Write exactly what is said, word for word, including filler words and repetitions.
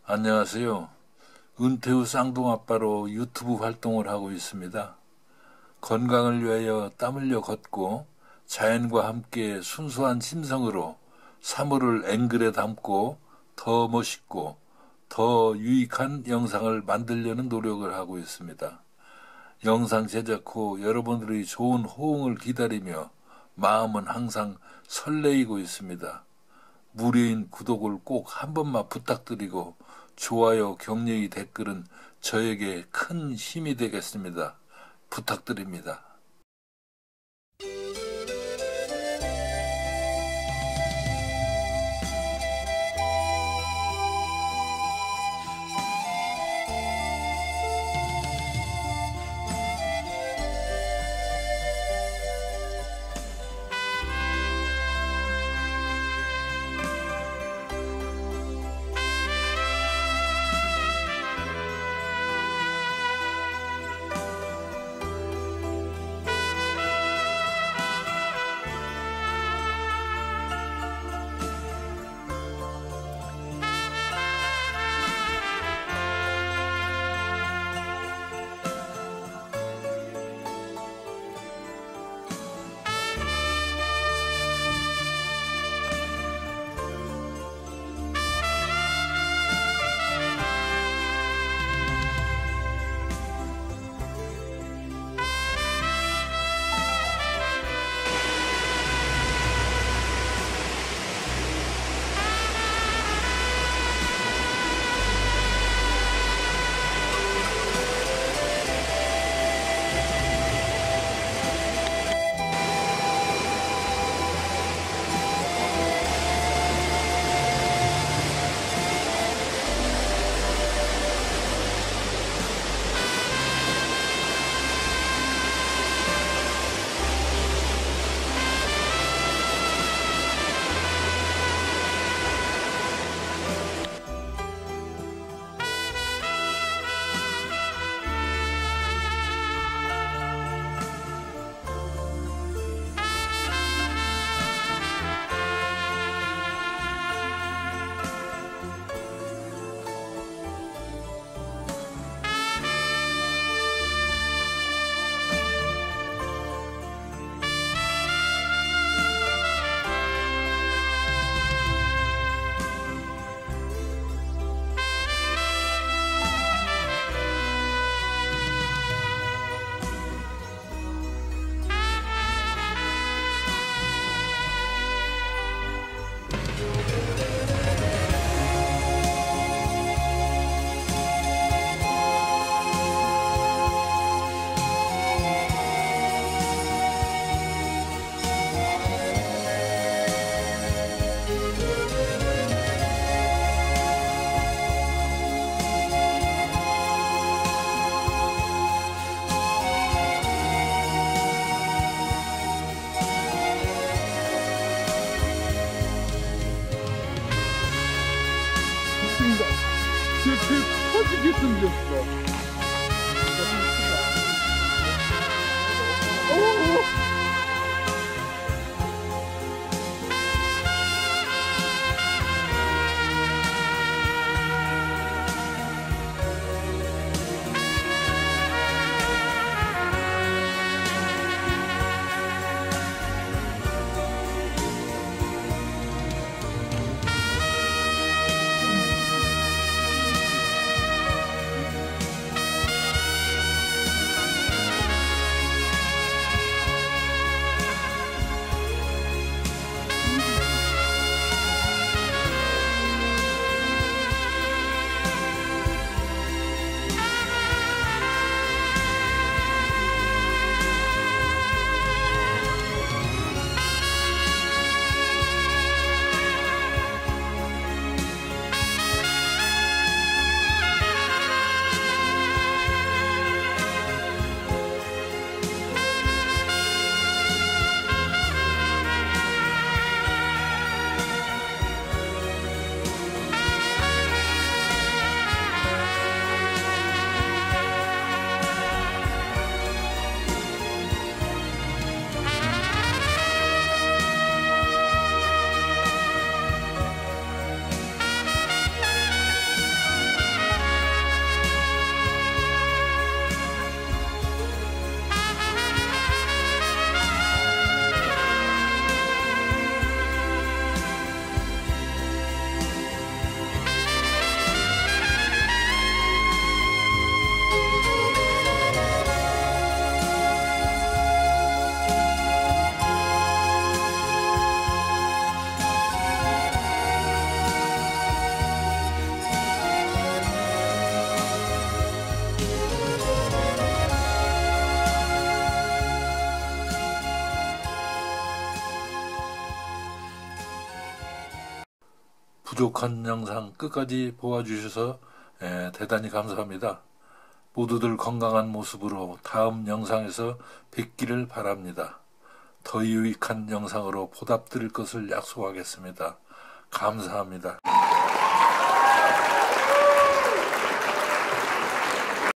안녕하세요. 은퇴 후 쌍둥아빠로 유튜브 활동을 하고 있습니다. 건강을 위하여 땀 흘려 걷고 자연과 함께 순수한 심성으로 사물을 앵글에 담고 더 멋있고 더 유익한 영상을 만들려는 노력을 하고 있습니다. 영상 제작 후 여러분들의 좋은 호응을 기다리며 마음은 항상 설레이고 있습니다. 무료인 구독을 꼭 한 번만 부탁드리고 좋아요, 격려의 댓글은 저에게 큰 힘이 되겠습니다. 부탁드립니다. 그 터지게 생겼어. 오! 부족한 영상 끝까지 보아주셔서 예, 대단히 감사합니다. 모두들 건강한 모습으로 다음 영상에서 뵙기를 바랍니다. 더 유익한 영상으로 보답드릴 것을 약속하겠습니다. 감사합니다.